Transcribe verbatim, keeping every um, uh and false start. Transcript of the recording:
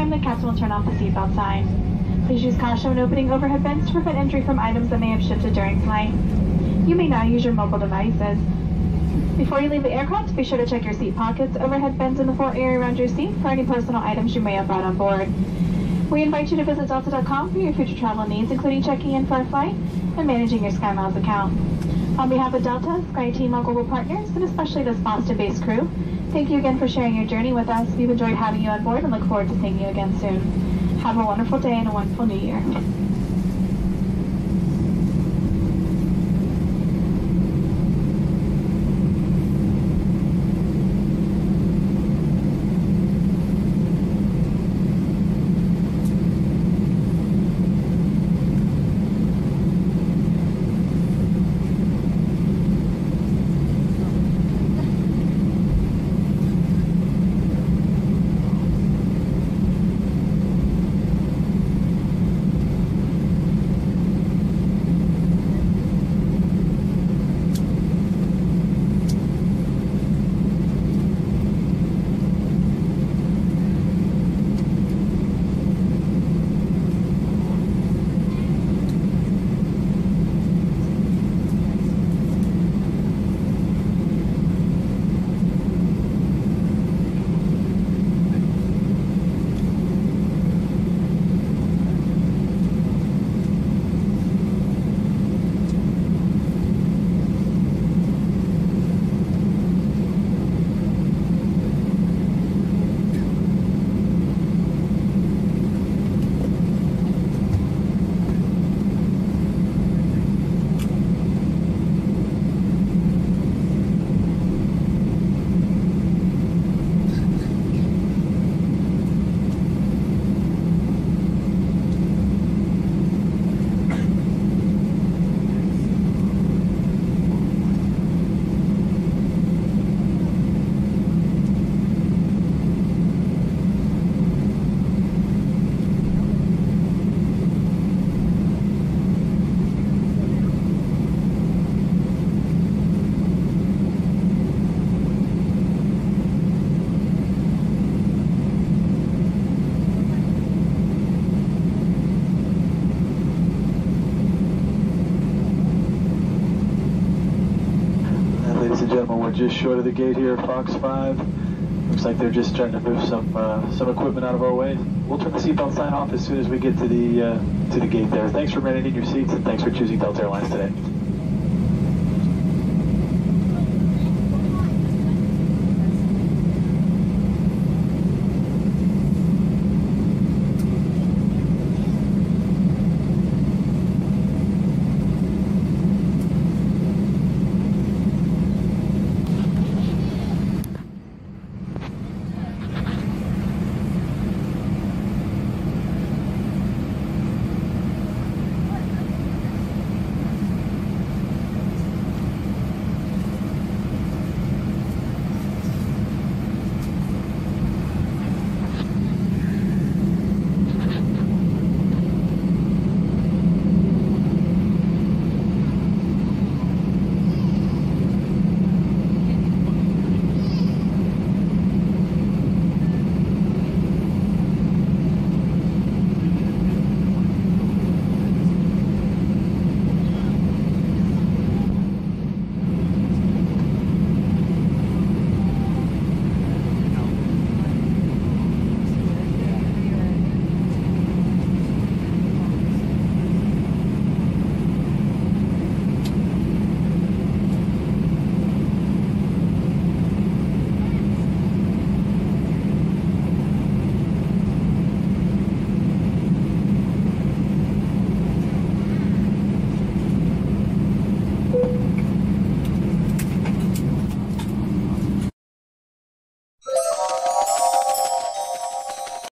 time, the captain will turn off the seatbelt sign. Please use caution when opening overhead bins to prevent injury from items that may have shifted during flight. You may now use your mobile devices. Before you leave the aircraft, be sure to check your seat pockets, overhead bins, and the floor area around your seat for any personal items you may have brought on board. We invite you to visit Delta dot com for your future travel needs, including checking in for a flight and managing your SkyMiles account. On behalf of Delta, SkyTeam, our global partners, and especially this Boston-based crew, thank you again for sharing your journey with us. We've enjoyed having you on board and look forward to seeing you again soon. Have a wonderful day and a wonderful new year. We're just short of the gate here, Fox five. Looks like they're just starting to move some uh, some equipment out of our way. We'll turn the seatbelt sign off as soon as we get to the uh, to the gate there. Thanks for remaining in your seats and thanks for choosing Delta Airlines today.